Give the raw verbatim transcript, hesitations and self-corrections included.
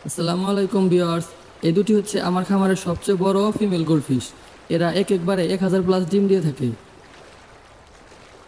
আসসালামু আলাইকুম ভিউয়ার্স। এই দুটি হচ্ছে আমার খামারের সবচেয়ে বড় ফিমেল গোল্ডফিশ। এরা এক একবারে এক হাজার প্লাস ডিম দিয়ে থাকে।